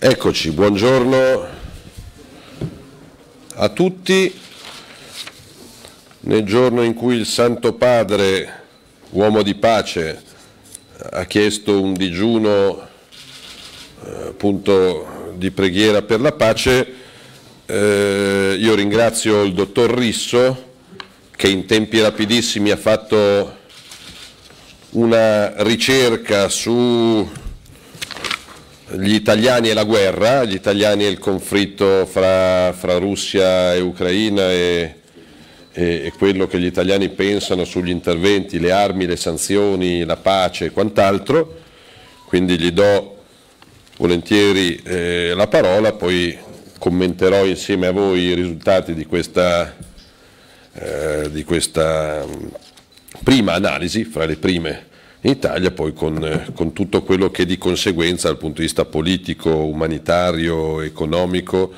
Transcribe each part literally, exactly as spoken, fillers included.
Eccoci, buongiorno a tutti. Nel giorno in cui il Santo Padre, uomo di pace, ha chiesto un digiuno eh, appunto di preghiera per la pace, eh, io ringrazio il dottor Risso che in tempi rapidissimi ha fatto una ricerca su gli italiani e la guerra, gli italiani e il conflitto fra, fra Russia e Ucraina e, e, e quello che gli italiani pensano sugli interventi, le armi, le sanzioni, la pace e quant'altro. Quindi gli do volentieri eh, la parola, poi commenterò insieme a voi i risultati di questa, eh, di questa prima analisi, fra le prime in Italia, poi con, con tutto quello che di conseguenza dal punto di vista politico, umanitario, economico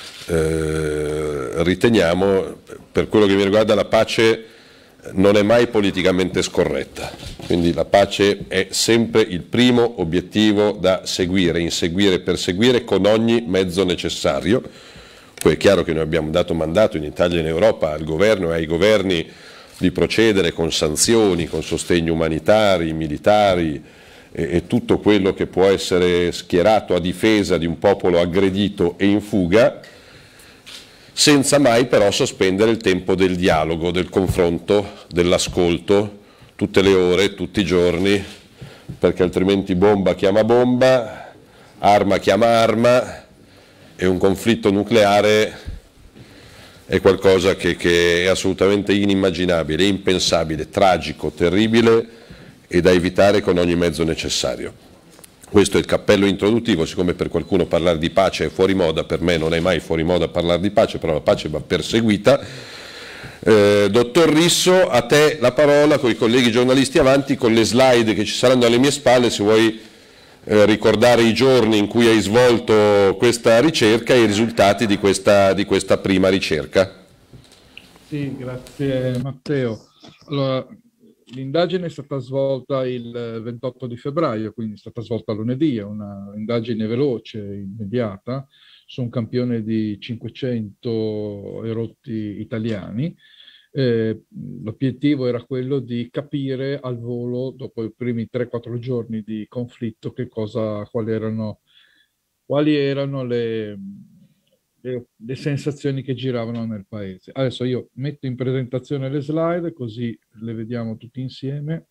eh, riteniamo. Per quello che mi riguarda, la pace non è mai politicamente scorretta, quindi la pace è sempre il primo obiettivo da seguire, inseguire e perseguire con ogni mezzo necessario. Poi è chiaro che noi abbiamo dato mandato in Italia e in Europa al governo e ai governi di procedere con sanzioni, con sostegni umanitari, militari e, e tutto quello che può essere schierato a difesa di un popolo aggredito e in fuga, senza mai però sospendere il tempo del dialogo, del confronto, dell'ascolto, tutte le ore, tutti i giorni, perché altrimenti bomba chiama bomba, arma chiama arma e un conflitto nucleare è qualcosa che, che è assolutamente inimmaginabile, impensabile, tragico, terribile e da evitare con ogni mezzo necessario. Questo è il cappello introduttivo. Siccome per qualcuno parlare di pace è fuori moda, per me non è mai fuori moda parlare di pace, però la pace va perseguita. Eh, dottor Risso, a te la parola, con i colleghi giornalisti avanti, con le slide che ci saranno alle mie spalle, se vuoi Eh, ricordare i giorni in cui hai svolto questa ricerca e i risultati di questa, di questa prima ricerca. Sì, grazie Matteo. Allora, l'indagine è stata svolta il ventotto di febbraio, quindi è stata svolta lunedì, è una indagine veloce, immediata, su un campione di cinquecento erotti italiani. Eh, l'obiettivo era quello di capire al volo, dopo i primi tre quattro giorni di conflitto, che cosa, quali erano, quali erano le, le, le sensazioni che giravano nel paese. Adesso io metto in presentazione le slide, così le vediamo tutti insieme.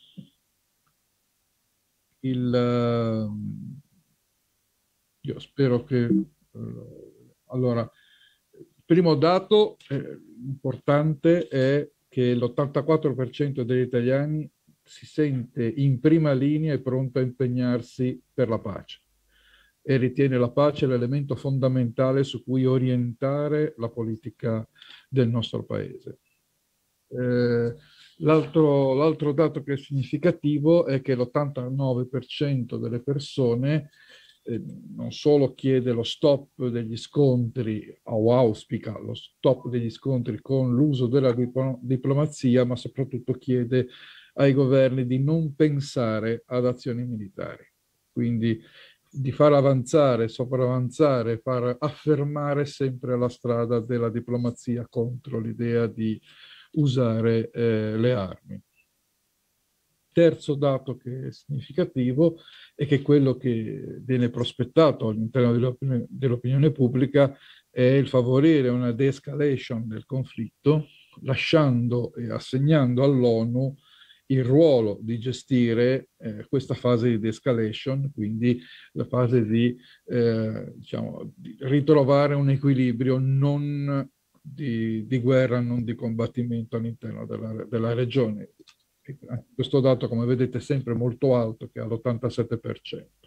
Il, io spero che... Allora, il primo dato eh, importante è che l'ottantaquattro per cento degli italiani si sente in prima linea e pronto a impegnarsi per la pace e ritiene la pace l'elemento fondamentale su cui orientare la politica del nostro paese. Eh, l'altro, l'altro dato che è significativo è che l'ottantanove per cento delle persone Eh, non solo chiede lo stop degli scontri o auspica lo stop degli scontri con l'uso della diplo- diplomazia, ma soprattutto chiede ai governi di non pensare ad azioni militari. Quindi di far avanzare, sopravanzare, far affermare sempre la strada della diplomazia contro l'idea di usare eh, le armi. Terzo dato che è significativo è che quello che viene prospettato all'interno dell'opinione, dell'opinione pubblica è il favorire una de-escalation del conflitto, lasciando e assegnando all'ONU il ruolo di gestire eh, questa fase di de-escalation, quindi la fase di, eh, diciamo, di ritrovare un equilibrio non di, di guerra, non di combattimento all'interno della, della regione. Questo dato, come vedete, è sempre molto alto, che è all'ottantasette per cento.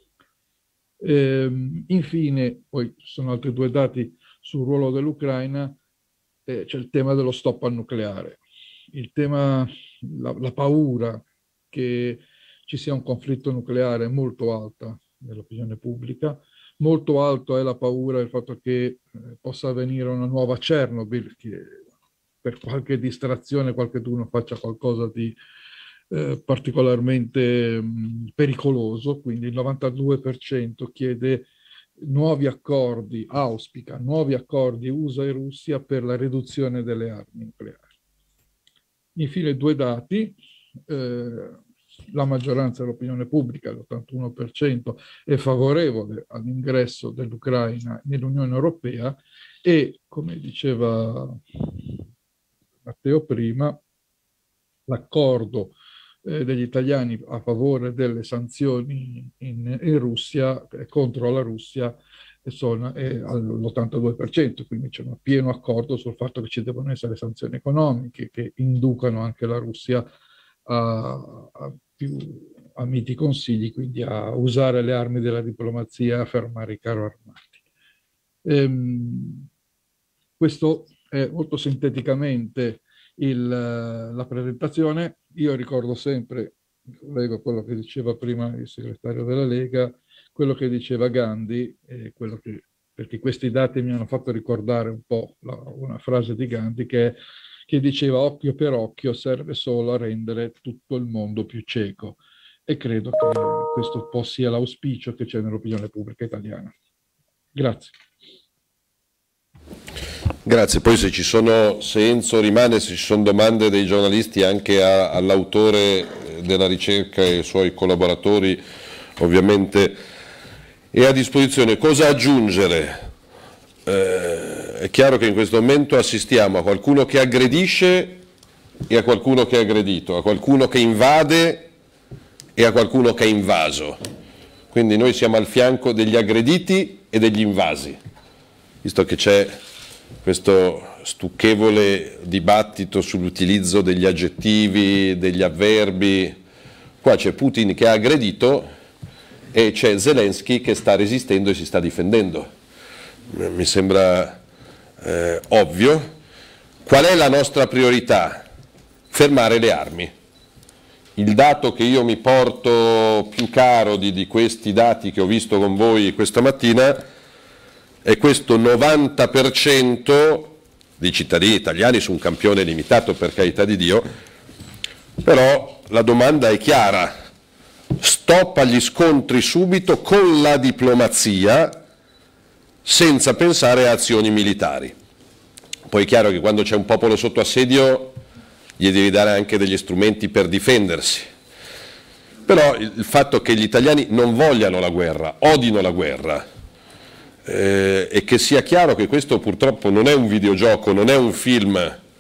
Ehm, infine, poi ci sono altri due dati sul ruolo dell'Ucraina. Eh, c'è il tema dello stop al nucleare, il tema, la, la paura che ci sia un conflitto nucleare è molto alta nell'opinione pubblica. Molto alto è la paura del fatto che eh, possa avvenire una nuova Chernobyl, che per qualche distrazione qualcuno faccia qualcosa di eh, particolarmente mh, pericoloso. Quindi il novantadue per cento chiede nuovi accordi, auspica nuovi accordi U S A e Russia per la riduzione delle armi nucleari. Infine due dati, eh, la maggioranza dell'opinione pubblica, l'ottantuno per cento, è favorevole all'ingresso dell'Ucraina nell'Unione Europea e, come diceva Matteo prima, l'accordo eh, degli italiani a favore delle sanzioni in, in Russia, eh, contro la Russia, sono eh, all'ottantadue per cento, quindi c'è un pieno accordo sul fatto che ci devono essere sanzioni economiche che inducano anche la Russia a, a più a miti consigli, quindi a usare le armi della diplomazia, a fermare i carri armati. Ehm, questo è molto sinteticamente il, la presentazione. Io ricordo sempre, collego quello che diceva prima il segretario della Lega, quello che diceva Gandhi, eh, quello che, perché questi dati mi hanno fatto ricordare un po' la, una frase di Gandhi che, che diceva occhio per occhio serve solo a rendere tutto il mondo più cieco, e credo che questo un po' sia l'auspicio che c'è nell'opinione pubblica italiana. Grazie. Grazie, poi se ci sono, se Enzo rimane, se ci sono domande dei giornalisti anche all'autore della ricerca e ai suoi collaboratori, ovviamente è a disposizione. Cosa aggiungere? Eh, è chiaro che in questo momento assistiamo a qualcuno che aggredisce e a qualcuno che è aggredito, a qualcuno che invade e a qualcuno che è invaso. Quindi noi siamo al fianco degli aggrediti e degli invasi, visto che c'è questo stucchevole dibattito sull'utilizzo degli aggettivi, degli avverbi. Qua c'è Putin che ha aggredito e c'è Zelensky che sta resistendo e si sta difendendo. Mi sembra eh, ovvio. Qual è la nostra priorità? Fermare le armi. Il dato che io mi porto più caro di, di questi dati che ho visto con voi questa mattina è questo novanta per cento di cittadini italiani su un campione limitato, per carità di Dio, però la domanda è chiara: stop agli scontri subito con la diplomazia senza pensare a azioni militari. Poi è chiaro che quando c'è un popolo sotto assedio gli devi dare anche degli strumenti per difendersi, però il fatto che gli italiani non vogliano la guerra, odino la guerra, eh, e che sia chiaro che questo purtroppo non è un videogioco, non è un film,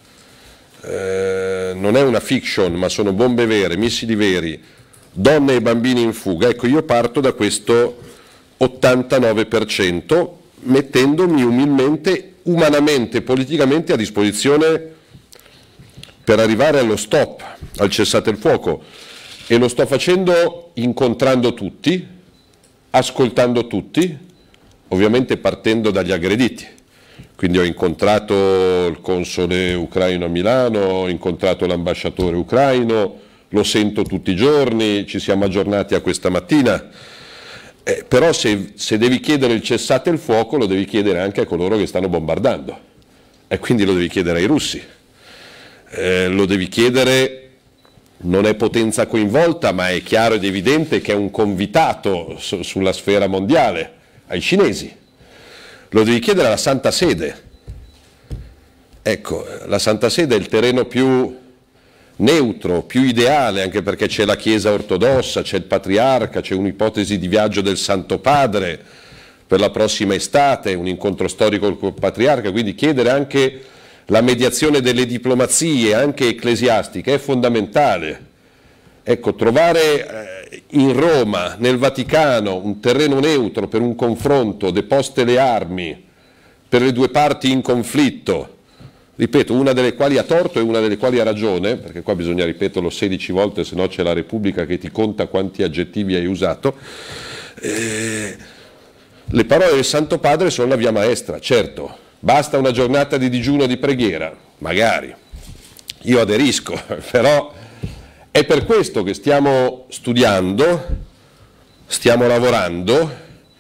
eh, non è una fiction, ma sono bombe vere, missili veri, donne e bambini in fuga. Ecco, io parto da questo ottantanove per cento, mettendomi umilmente, umanamente, politicamente a disposizione per arrivare allo stop, al cessate il fuoco, e lo sto facendo incontrando tutti, ascoltando tutti, ovviamente partendo dagli aggrediti. Quindi ho incontrato il console ucraino a Milano, ho incontrato l'ambasciatore ucraino, lo sento tutti i giorni, ci siamo aggiornati a questa mattina, eh, però se, se devi chiedere il cessate il fuoco lo devi chiedere anche a coloro che stanno bombardando, e quindi lo devi chiedere ai russi. Eh, lo devi chiedere, non è potenza coinvolta, ma è chiaro ed evidente che è un convitato su, sulla sfera mondiale, ai cinesi. Lo devi chiedere alla Santa Sede. Ecco, la Santa Sede è il terreno più neutro, più ideale, anche perché c'è la Chiesa ortodossa, c'è il Patriarca, c'è un'ipotesi di viaggio del Santo Padre per la prossima estate, un incontro storico col Patriarca, quindi chiedere anche la mediazione delle diplomazie, anche ecclesiastiche, è fondamentale. Ecco, trovare eh, in Roma, nel Vaticano, un terreno neutro per un confronto, deposte le armi per le due parti in conflitto, ripeto, una delle quali ha torto e una delle quali ha ragione, perché qua bisogna ripeterlo sedici volte, se no c'è la Repubblica che ti conta quanti aggettivi hai usato. Eh, le parole del Santo Padre sono la via maestra, certo. Basta una giornata di digiuno e di preghiera? Magari, io aderisco, però è per questo che stiamo studiando, stiamo lavorando,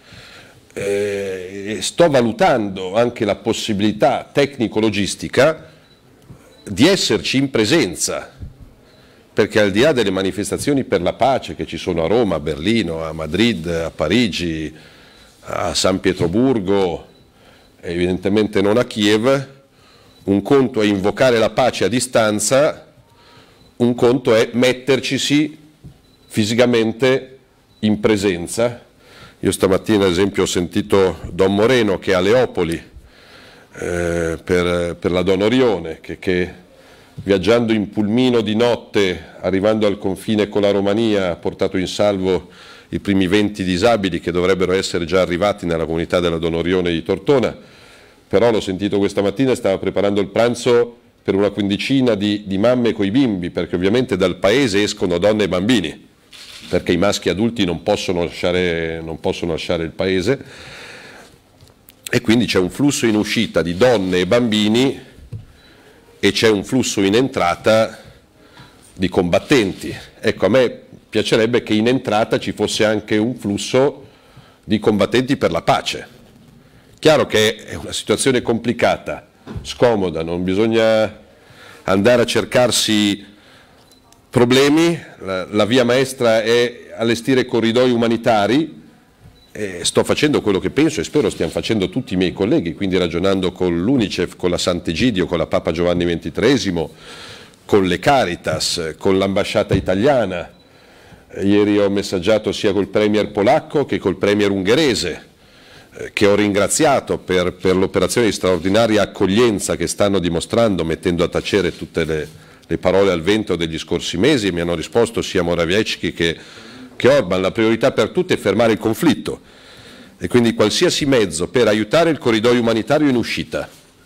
eh, e sto valutando anche la possibilità tecnico-logistica di esserci in presenza, perché al di là delle manifestazioni per la pace che ci sono a Roma, a Berlino, a Madrid, a Parigi, a San Pietroburgo, evidentemente non a Kiev. Un conto è invocare la pace a distanza, un conto è mettercisi fisicamente in presenza. Io stamattina ad esempio ho sentito Don Moreno che a Leopoli eh, per, per la Don Orione, che, che viaggiando in pulmino di notte, arrivando al confine con la Romania, ha portato in salvo i primi venti disabili che dovrebbero essere già arrivati nella comunità della Don Orione di Tortona. Però l'ho sentito questa mattina, stava preparando il pranzo per una quindicina di, di mamme coi bimbi, perché ovviamente dal paese escono donne e bambini, perché i maschi adulti non possono lasciare, non possono lasciare il paese, e quindi c'è un flusso in uscita di donne e bambini e c'è un flusso in entrata di combattenti. Ecco, a me piacerebbe che in entrata ci fosse anche un flusso di combattenti per la pace. Chiaro che è una situazione complicata, scomoda, non bisogna andare a cercarsi problemi, la, la via maestra è allestire corridoi umanitari, e sto facendo quello che penso e spero stiano facendo tutti i miei colleghi, quindi ragionando con l'Unicef, con la Sant'Egidio, con la Papa Giovanni ventitreesimo, con le Caritas, con l'ambasciata italiana. Ieri ho messaggiato sia col premier polacco che col premier ungherese, che ho ringraziato per, per l'operazione di straordinaria accoglienza che stanno dimostrando, mettendo a tacere tutte le, le parole al vento degli scorsi mesi, e mi hanno risposto sia Morawiecki che, che Orban. La priorità per tutti è fermare il conflitto e quindi qualsiasi mezzo per aiutare il corridoio umanitario in uscita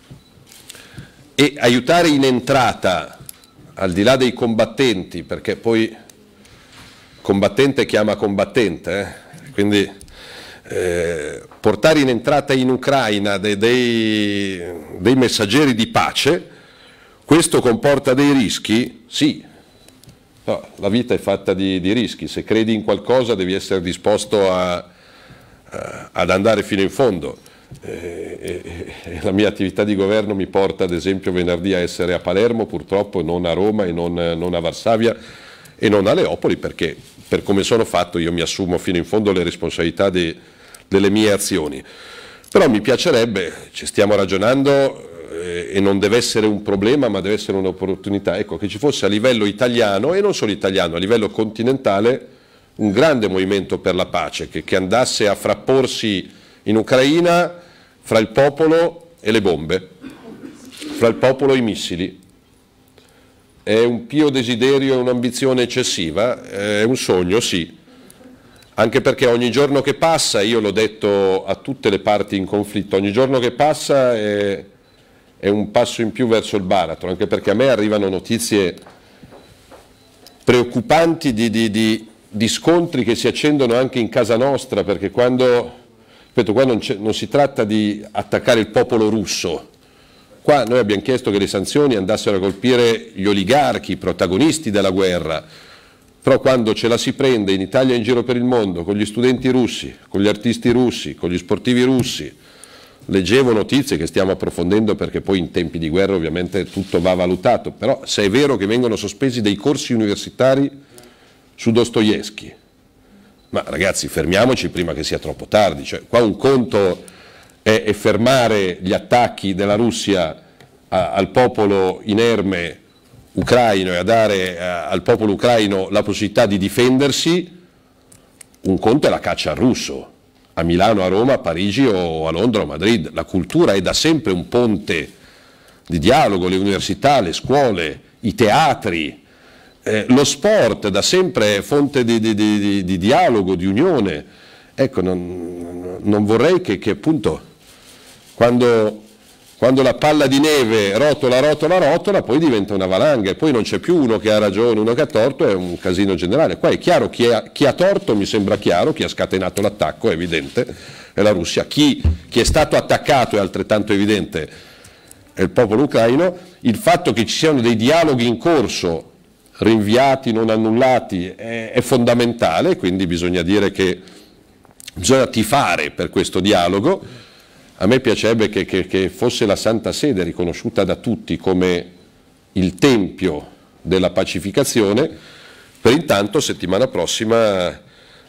e aiutare in entrata, al di là dei combattenti, perché poi combattente chiama combattente, eh? quindi Eh, portare in entrata in Ucraina dei, dei, dei messaggeri di pace, questo comporta dei rischi? Sì, no, la vita è fatta di, di rischi, se credi in qualcosa devi essere disposto a, a, ad andare fino in fondo. Eh, eh, eh, la mia attività di governo mi porta ad esempio venerdì a essere a Palermo, purtroppo non a Roma e non, non a Varsavia e non a Leopoli, perché per come sono fatto io mi assumo fino in fondo le responsabilità di, delle mie azioni. Però mi piacerebbe, ci stiamo ragionando eh, e non deve essere un problema ma deve essere un'opportunità, ecco, che ci fosse a livello italiano e non solo italiano, a livello continentale un grande movimento per la pace che, che andasse a frapporsi in Ucraina fra il popolo e le bombe, fra il popolo e i missili. È un pio desiderio, è un'ambizione eccessiva, è un sogno, sì, anche perché ogni giorno che passa, io l'ho detto a tutte le parti in conflitto, ogni giorno che passa è, è un passo in più verso il baratro, anche perché a me arrivano notizie preoccupanti di, di, di, di scontri che si accendono anche in casa nostra, perché quando, ripeto, qua non, non si tratta di attaccare il popolo russo. Qua noi abbiamo chiesto che le sanzioni andassero a colpire gli oligarchi, i protagonisti della guerra, però quando ce la si prende in Italia e in giro per il mondo, con gli studenti russi, con gli artisti russi, con gli sportivi russi, leggevo notizie che stiamo approfondendo perché poi in tempi di guerra ovviamente tutto va valutato, però se è vero che vengono sospesi dei corsi universitari su Dostoevskij, ma ragazzi fermiamoci prima che sia troppo tardi, cioè qua un conto è, è fermare gli attacchi della Russia a, al popolo inerme ucraino e a dare a, al popolo ucraino la possibilità di difendersi, un conto è la caccia al russo, a Milano, a Roma, a Parigi o a Londra o a Madrid. La cultura è da sempre un ponte di dialogo, le università, le scuole, i teatri, eh, lo sport da sempre è fonte di, di, di, di dialogo, di unione. Ecco, non, non vorrei che, che appunto quando, quando la palla di neve rotola, rotola, rotola, poi diventa una valanga e poi non c'è più uno che ha ragione, uno che ha torto, è un casino generale. Qua è chiaro chi, è, chi ha torto, mi sembra chiaro, chi ha scatenato l'attacco è evidente, è la Russia. Chi, chi è stato attaccato è altrettanto evidente, è il popolo ucraino. Il fatto che ci siano dei dialoghi in corso, rinviati, non annullati, è, è fondamentale, quindi bisogna dire che bisogna tifare per questo dialogo. A me piacerebbe che, che, che fosse la Santa Sede riconosciuta da tutti come il tempio della pacificazione. Per intanto settimana prossima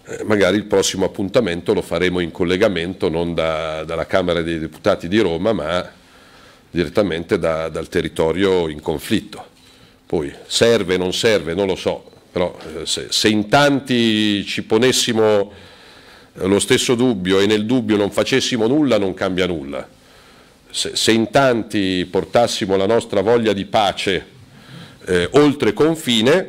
eh, magari il prossimo appuntamento lo faremo in collegamento non da, dalla Camera dei Deputati di Roma, ma direttamente da, dal territorio in conflitto. Poi serve, non serve, non lo so, però eh, se, se in tanti ci ponessimo eh, lo stesso dubbio e nel dubbio non facessimo nulla, non cambia nulla. Se, se in tanti portassimo la nostra voglia di pace eh, oltre confine,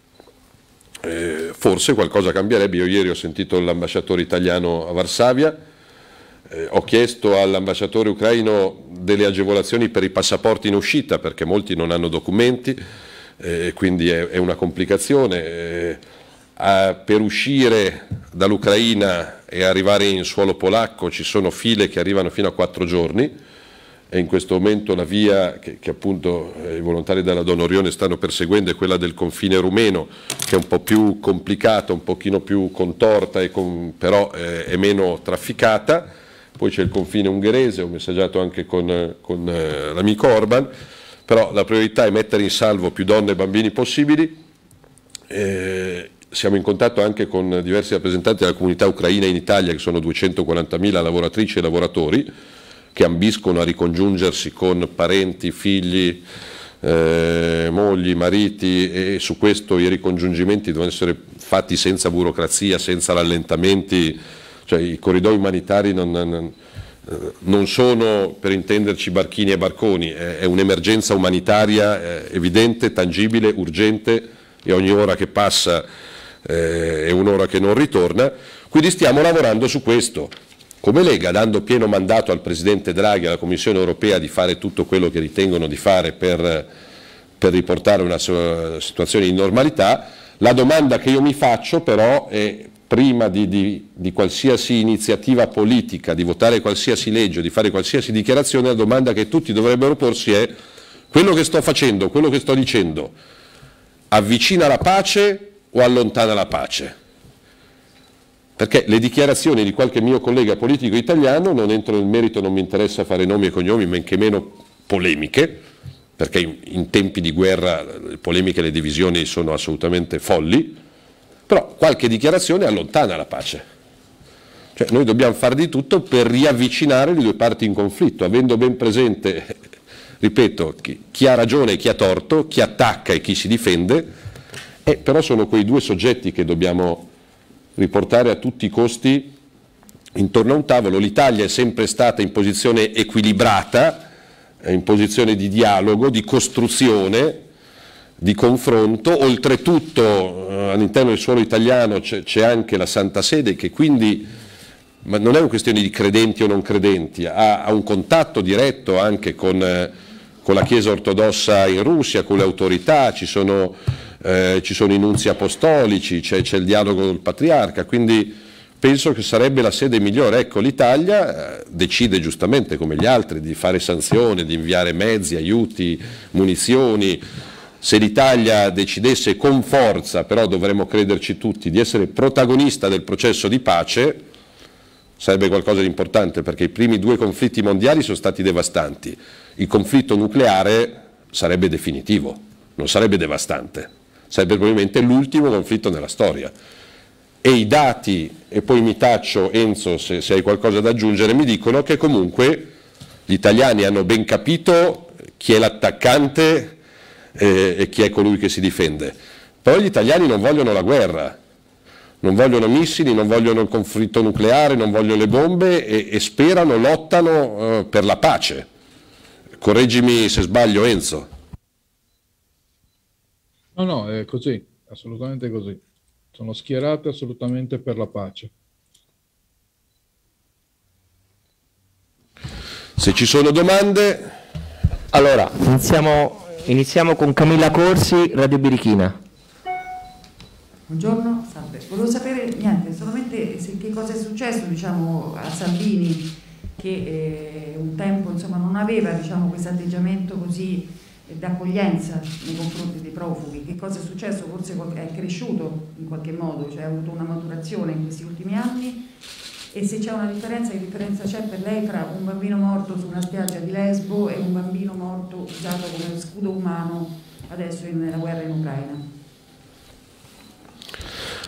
Eh, forse qualcosa cambierebbe. Io ieri ho sentito l'ambasciatore italiano a Varsavia, eh, ho chiesto all'ambasciatore ucraino delle agevolazioni per i passaporti in uscita perché molti non hanno documenti, eh, quindi è, è una complicazione. Eh, a, per uscire dall'Ucraina e arrivare in suolo polacco ci sono file che arrivano fino a quattro giorni. E in questo momento la via che, che appunto eh, i volontari della Donorione stanno perseguendo è quella del confine rumeno, che è un po' più complicata, un pochino più contorta, e con, però eh, è meno trafficata. Poi c'è il confine ungherese, ho messaggiato anche con, con eh, l'amico Orban, però la priorità è mettere in salvo più donne e bambini possibili. Eh, siamo in contatto anche con diversi rappresentanti della comunità ucraina in Italia, che sono duecentoquarantamila lavoratrici e lavoratori, che ambiscono a ricongiungersi con parenti, figli, eh, mogli, mariti, e su questo i ricongiungimenti devono essere fatti senza burocrazia, senza rallentamenti, cioè i corridoi umanitari non, non, non sono, per intenderci, barchini e barconi, è, è un'emergenza umanitaria eh, evidente, tangibile, urgente, e ogni ora che passa eh, è un'ora che non ritorna, quindi stiamo lavorando su questo. Come Lega, dando pieno mandato al Presidente Draghi e alla Commissione Europea di fare tutto quello che ritengono di fare per, per riportare una situazione di normalità, la domanda che io mi faccio però è, prima di, di, di qualsiasi iniziativa politica, di votare qualsiasi legge, di fare qualsiasi dichiarazione, la domanda che tutti dovrebbero porsi è: quello che sto facendo, quello che sto dicendo, avvicina la pace o allontana la pace? Perché le dichiarazioni di qualche mio collega politico italiano, non entro nel merito, non mi interessa fare nomi e cognomi, men che meno polemiche, perché in, in tempi di guerra le polemiche e le divisioni sono assolutamente folli, però qualche dichiarazione allontana la pace. Cioè noi dobbiamo fare di tutto per riavvicinare le due parti in conflitto, avendo ben presente, ripeto, chi, chi ha ragione e chi ha torto, chi attacca e chi si difende, e però sono quei due soggetti che dobbiamo riportare a tutti i costi intorno a un tavolo. L'Italia è sempre stata in posizione equilibrata, in posizione di dialogo, di costruzione, di confronto. Oltretutto eh, all'interno del suolo italiano c'è anche la Santa Sede, che quindi, ma non è una questione di credenti o non credenti, ha, ha un contatto diretto anche con, eh, con la Chiesa ortodossa in Russia, con le autorità, ci sono Eh, ci sono i nunzi apostolici, c'è il dialogo col patriarca, quindi penso che sarebbe la sede migliore. Ecco, l'Italia eh, decide giustamente come gli altri di fare sanzioni, di inviare mezzi, aiuti, munizioni. Se l'Italia decidesse con forza, però dovremmo crederci tutti, di essere protagonista del processo di pace, sarebbe qualcosa di importante, perché i primi due conflitti mondiali sono stati devastanti. Il conflitto nucleare sarebbe definitivo, non sarebbe devastante. Sarebbe probabilmente l'ultimo conflitto nella storia. E i dati, e poi mi taccio, Enzo, se, se hai qualcosa da aggiungere, mi dicono che comunque gli italiani hanno ben capito chi è l'attaccante eh, e chi è colui che si difende. Però gli italiani non vogliono la guerra, non vogliono missili, non vogliono il conflitto nucleare, non vogliono le bombe, e, e sperano, lottano eh, per la pace. Correggimi se sbaglio, Enzo. No, no, è così, assolutamente così. Sono schierate assolutamente per la pace. Se ci sono domande... Allora, iniziamo, iniziamo con Camilla Corsi, Radio Birichina. Buongiorno, salve. Volevo sapere, niente, solamente se, che cosa è successo, diciamo, a Salvini, che eh, un tempo, insomma, non aveva, diciamo, questo atteggiamento così d'accoglienza nei confronti dei profughi. Che cosa è successo? Forse è cresciuto in qualche modo, cioè ha avuto una maturazione in questi ultimi anni, e se c'è una differenza, che differenza c'è per lei tra un bambino morto su una spiaggia di Lesbo e un bambino morto usato come scudo umano adesso nella guerra in Ucraina?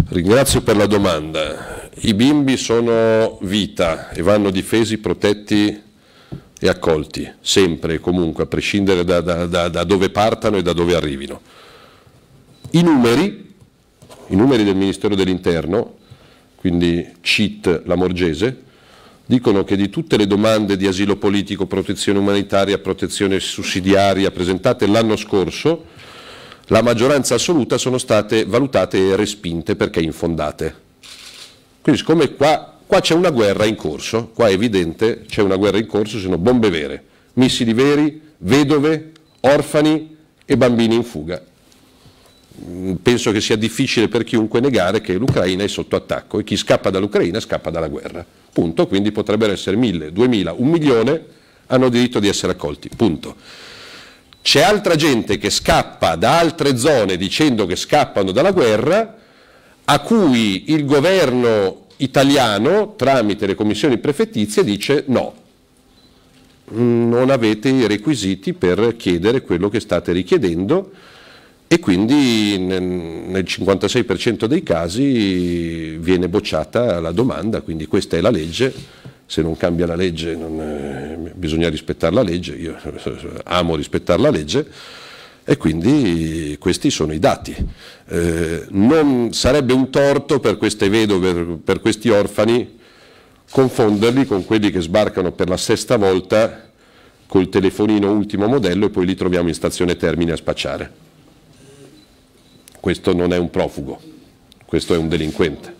Ringrazio per la domanda. I bimbi sono vita e vanno difesi, protetti e accolti, sempre e comunque, a prescindere da, da, da, da dove partano e da dove arrivino. I numeri, i numeri del Ministero dell'Interno, quindi C I T Lamorgese, dicono che di tutte le domande di asilo politico, protezione umanitaria, protezione sussidiaria presentate l'anno scorso, la maggioranza assoluta sono state valutate e respinte perché infondate. Quindi siccome qua Qua c'è una guerra in corso, qua è evidente, c'è una guerra in corso, sono bombe vere, missili veri, vedove, orfani e bambini in fuga. Penso che sia difficile per chiunque negare che l'Ucraina è sotto attacco e chi scappa dall'Ucraina scappa dalla guerra. Punto. Quindi potrebbero essere mille, duemila, un milione, hanno diritto di essere accolti. Punto. C'è altra gente che scappa da altre zone dicendo che scappano dalla guerra, a cui il governo italiano, tramite le commissioni prefettizie, dice no, non avete i requisiti per chiedere quello che state richiedendo e quindi nel cinquantasei per cento dei casi viene bocciata la domanda, quindi questa è la legge, se non cambia la legge non, eh, bisogna rispettare la legge, io amo rispettare la legge. E quindi questi sono i dati. Eh, non sarebbe un torto per queste vedove, per, per questi orfani, confonderli con quelli che sbarcano per la sesta volta col telefonino ultimo modello e poi li troviamo in stazione Termini a spacciare. Questo non è un profugo, questo è un delinquente.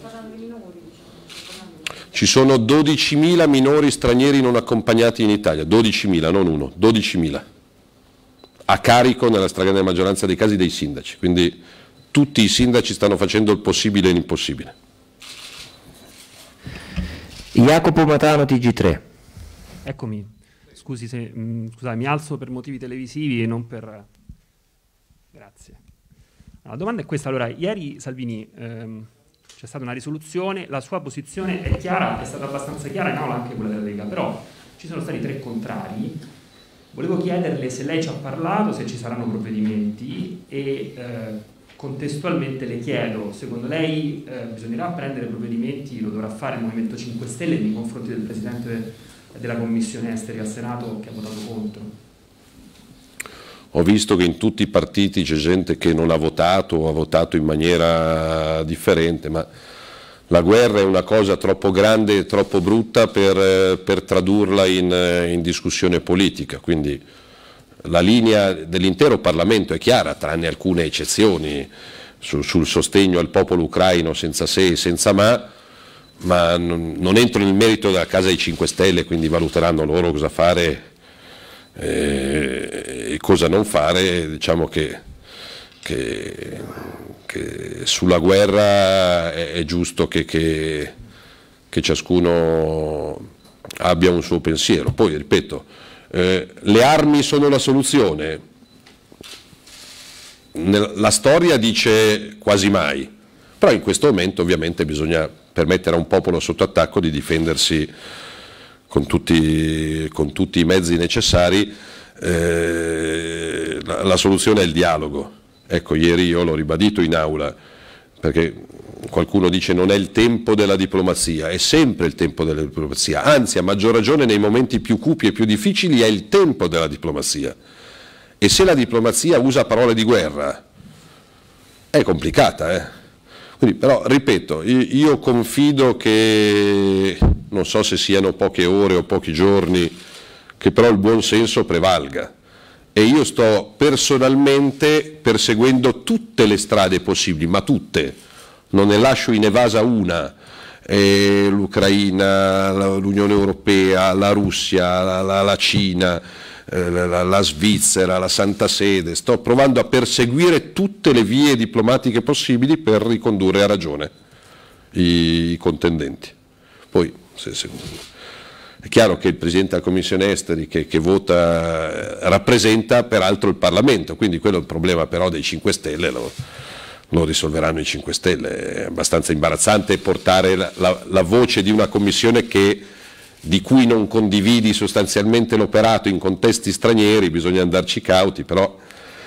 Ci sono dodicimila minori stranieri non accompagnati in Italia, dodicimila, non uno, dodicimila. A carico nella stragrande maggioranza dei casi dei sindaci, quindi tutti i sindaci stanno facendo il possibile e l'impossibile. Jacopo Matano, T G tre. Eccomi, scusi se mh, scusate, mi alzo per motivi televisivi e non per... Grazie. La domanda è questa, allora, ieri Salvini ehm, c'è stata una risoluzione, la sua posizione è chiara, è stata abbastanza chiara in aula anche quella della Lega, però ci sono stati tre contrari. Volevo chiederle se lei ci ha parlato, se ci saranno provvedimenti e eh, contestualmente le chiedo, secondo lei eh, bisognerà prendere provvedimenti, lo dovrà fare il Movimento cinque Stelle nei confronti del Presidente della Commissione Esteri al Senato che ha votato contro? Ho visto che in tutti i partiti c'è gente che non ha votato o ha votato in maniera differente, ma la guerra è una cosa troppo grande e troppo brutta per, per tradurla in, in discussione politica, quindi la linea dell'intero Parlamento è chiara, tranne alcune eccezioni su, sul sostegno al popolo ucraino senza se e senza ma, ma non, non entro nel merito della Casa dei cinque Stelle, quindi valuteranno loro cosa fare eh, e cosa non fare, diciamo che, che che sulla guerra è, è giusto che, che, che ciascuno abbia un suo pensiero. Poi, ripeto, eh, le armi sono la soluzione? La storia dice quasi mai, però in questo momento ovviamente bisogna permettere a un popolo sotto attacco di difendersi con tutti, con tutti i mezzi necessari. Eh, la, la soluzione è il dialogo. Ecco, ieri io l'ho ribadito in aula, perché qualcuno dice non è il tempo della diplomazia, è sempre il tempo della diplomazia, anzi a maggior ragione nei momenti più cupi e più difficili è il tempo della diplomazia. E se la diplomazia usa parole di guerra è complicata, eh? Quindi, però ripeto, io, io confido che, non so se siano poche ore o pochi giorni, che però il buon senso prevalga. E io sto personalmente perseguendo tutte le strade possibili, ma tutte, non ne lascio in evasa una, eh, l'Ucraina, l'Unione Europea, la Russia, la, la, la Cina, eh, la, la Svizzera, la Santa Sede, sto provando a perseguire tutte le vie diplomatiche possibili per ricondurre a ragione i, i contendenti. Poi, se, se, è chiaro che il Presidente della Commissione Esteri che, che vota eh, rappresenta peraltro il Parlamento, quindi quello è il problema però dei cinque Stelle, lo, lo risolveranno i cinque Stelle. È abbastanza imbarazzante portare la, la, la voce di una Commissione che, di cui non condividi sostanzialmente l'operato in contesti stranieri, bisogna andarci cauti, però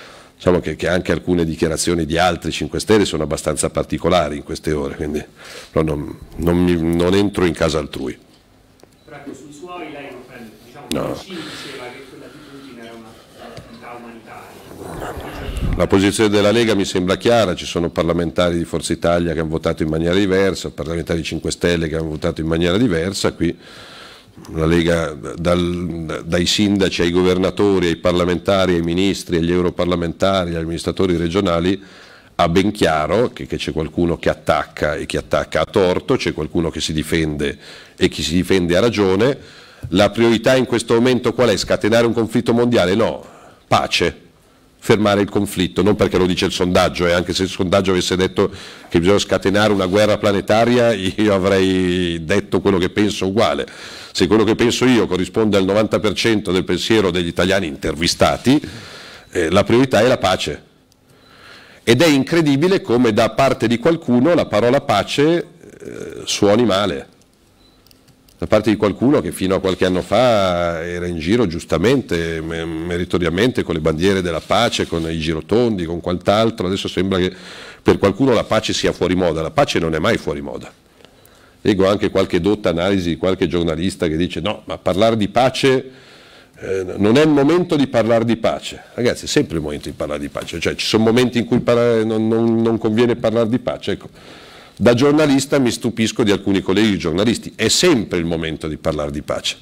diciamo che, che anche alcune dichiarazioni di altri cinque Stelle sono abbastanza particolari in queste ore, quindi no, non, non, mi, non entro in casa altrui. Però ecco, sui suoi lei non prende, diciamo, no. Mancini diceva che quella di Putin era un'attività umanitaria. La posizione della Lega mi sembra chiara, ci sono parlamentari di Forza Italia che hanno votato in maniera diversa, parlamentari di cinque Stelle che hanno votato in maniera diversa, qui la Lega dal, dai sindaci ai governatori, ai parlamentari, ai ministri, agli europarlamentari, agli amministratori regionali ha ben chiaro che, che c'è qualcuno che attacca e chi attacca a torto, c'è qualcuno che si difende e chi si difende ha ragione. La priorità in questo momento qual è? Scatenare un conflitto mondiale? No, pace, fermare il conflitto, non perché lo dice il sondaggio, e anche se il sondaggio avesse detto che bisogna scatenare una guerra planetaria io avrei detto quello che penso uguale. Se quello che penso io corrisponde al novanta per cento del pensiero degli italiani intervistati, eh, la priorità è la pace. Ed è incredibile come da parte di qualcuno la parola pace eh, suoni male. Da parte di qualcuno che fino a qualche anno fa era in giro giustamente, meritoriamente, con le bandiere della pace, con i girotondi, con quant'altro. Adesso sembra che per qualcuno la pace sia fuori moda. La pace non è mai fuori moda. Leggo anche qualche dotta analisi di qualche giornalista che dice no, ma parlare di pace eh, non è il momento di parlare di pace. Ragazzi, è sempre il momento di parlare di pace, cioè ci sono momenti in cui parlare, non, non, non conviene parlare di pace. Ecco, da giornalista mi stupisco di alcuni colleghi giornalisti, è sempre il momento di parlare di pace.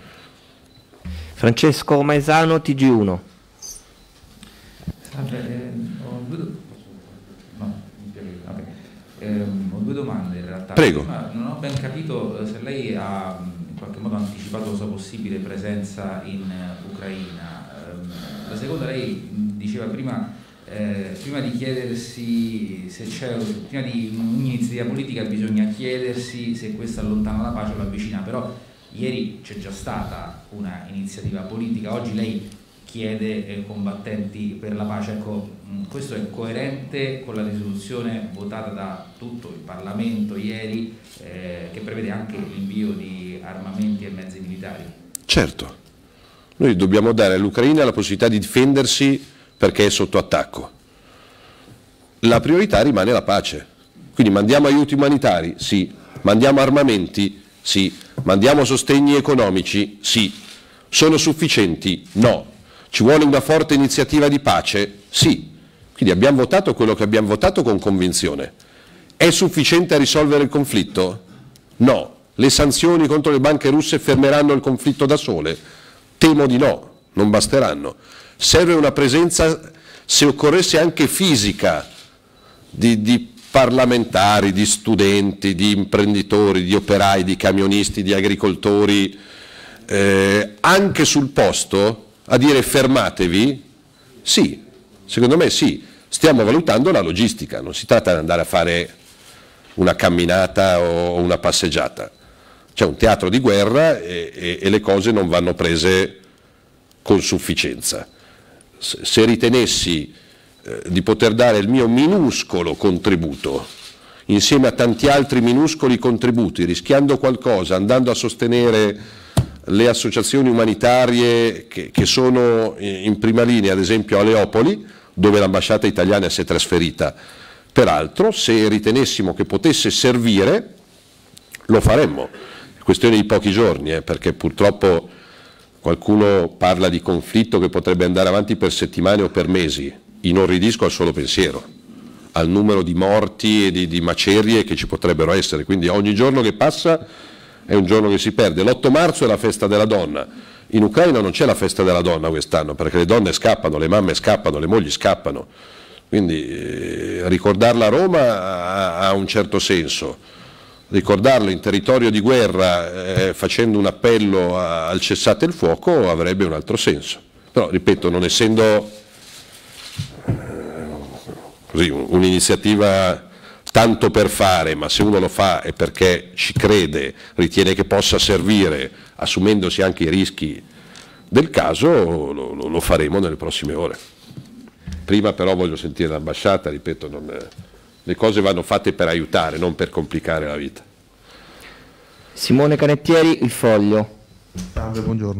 Francesco Maesano, T G uno. Salve, eh, ho due... No, vabbè. Eh, ho due domande in realtà. Prego. Prima, non ho ben capito se lei ha in qualche modo anticipato la sua possibile presenza in uh, Ucraina. Eh, la seconda, lei diceva prima, eh, prima di chiedersi se c'è, prima di un'iniziativa politica bisogna chiedersi se questa allontana la pace o la avvicina, però ieri c'è già stata una iniziativa politica, oggi lei chiede eh, combattenti per la pace. Ecco, mh, questo è coerente con la risoluzione votata da tutto il Parlamento ieri, eh, che prevede anche l'invio di armamenti e mezzi militari? Certo, noi dobbiamo dare all'Ucraina la possibilità di difendersi perché è sotto attacco. La priorità rimane la pace, quindi mandiamo aiuti umanitari? Sì. Mandiamo armamenti? Sì. Mandiamo sostegni economici? Sì. Sono sufficienti? No. Ci vuole una forte iniziativa di pace? Sì. Quindi abbiamo votato quello che abbiamo votato con convinzione. È sufficiente a risolvere il conflitto? No. Le sanzioni contro le banche russe fermeranno il conflitto da sole? Temo di no, non basteranno. Serve una presenza, se occorresse anche fisica, di, di parlamentari, di studenti, di imprenditori, di operai, di camionisti, di agricoltori, eh, anche sul posto, a dire fermatevi? Sì, secondo me sì. Stiamo valutando la logistica, non si tratta di andare a fare una camminata o una passeggiata. C'è un teatro di guerra e, e, e le cose non vanno prese con sufficienza. Se ritenessi eh, di poter dare il mio minuscolo contributo insieme a tanti altri minuscoli contributi, rischiando qualcosa, andando a sostenere le associazioni umanitarie che, che sono in prima linea, ad esempio a Leopoli, dove l'ambasciata italiana si è trasferita, peraltro, se ritenessimo che potesse servire, lo faremmo. È questione di pochi giorni, eh, perché purtroppo qualcuno parla di conflitto che potrebbe andare avanti per settimane o per mesi. Inorridisco al solo pensiero, al numero di morti e di, di macerie che ci potrebbero essere. Quindi ogni giorno che passa è un giorno che si perde. L'otto marzo è la festa della donna. In Ucraina non c'è la festa della donna quest'anno, perché le donne scappano, le mamme scappano, le mogli scappano. Quindi eh, ricordarla a Roma ha, ha un certo senso. Ricordarlo in territorio di guerra eh, facendo un appello a, al cessate il fuoco avrebbe un altro senso. Però, ripeto, non essendo eh, così un'iniziativa tanto per fare, ma se uno lo fa è perché ci crede, ritiene che possa servire, assumendosi anche i rischi del caso, lo, lo, lo faremo nelle prossime ore. Prima però voglio sentire l'ambasciata, ripeto, non, le cose vanno fatte per aiutare, non per complicare la vita. Simone Canettieri, Il Foglio. Salve, buongiorno.